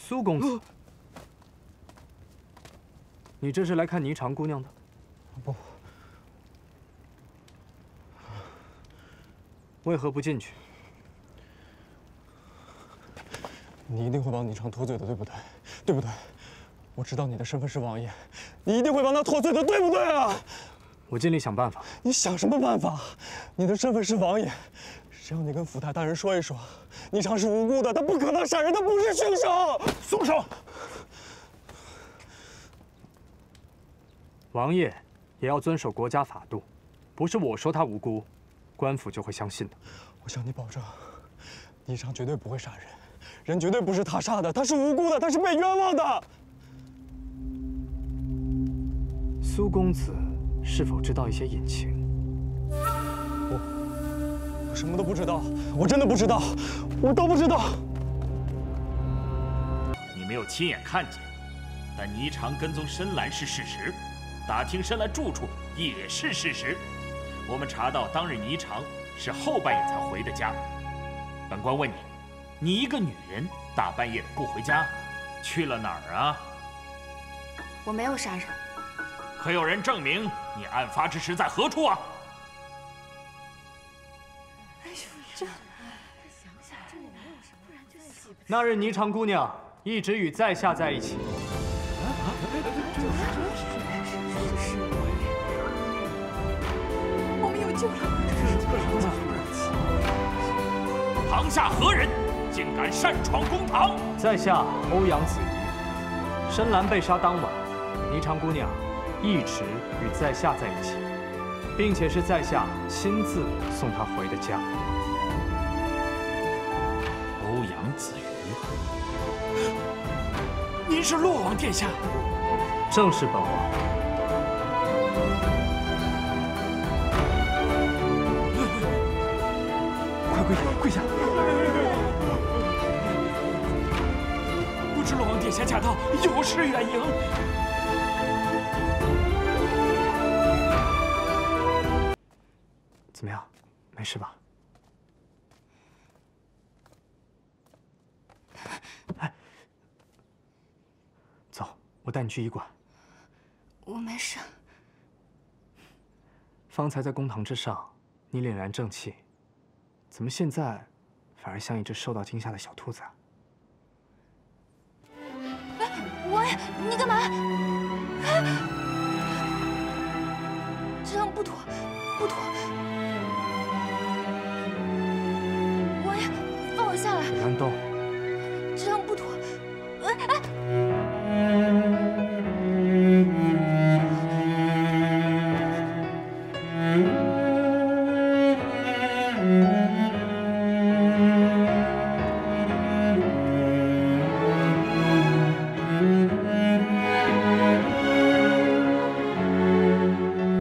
苏公子，你这是来看霓裳姑娘的？ 不。 为何不进去？ 你一定会帮霓裳脱罪的，对不对？对不对？我知道你的身份是王爷，你一定会帮他脱罪的，对不对啊？ 我尽力想办法。 你想什么办法？你的身份是王爷，只要你跟府台大人说一说，霓裳是无辜的，他不可能杀人，他不是凶手。松手！ 王爷也要遵守国家法度，不是我说他无辜，官府就会相信的。 我向你保证，霓裳绝对不会杀人，人绝对不是他杀的，他是无辜的，他是被冤枉的。 苏公子是否知道一些隐情？ 我什么都不知道，我真的不知道，我都不知道。 你没有亲眼看见，但霓裳跟踪深蓝是事实，打听深蓝住处也是事实。我们查到当日霓裳是后半夜才回的家。本官问你，你一个女人大半夜的不回家，去了哪儿啊？ 我没有杀人。 可有人证明你案发之时在何处啊？ 哎呦，这那日霓裳姑娘一直与在下在一起。 我们有救了！ 堂下何人，竟敢擅闯公堂？ 在下欧阳子瑜。深蓝被杀当晚，霓裳姑娘一直与在下在一起，并且是在下亲自送她回的家。 欧阳子瑜，您是洛王殿下？ 正是本王。 快跪下，跪下！ 不知洛王殿下驾到，有失远迎。 怎么样，没事吧？哎，走，我带你去医馆。 我没事。 方才在公堂之上，你凛然正气，怎么现在反而像一只受到惊吓的小兔子啊？ 哎，王爷，你干嘛？这样不妥，不妥！王爷，放我下来！ 别乱动！ 这样不妥！哎哎！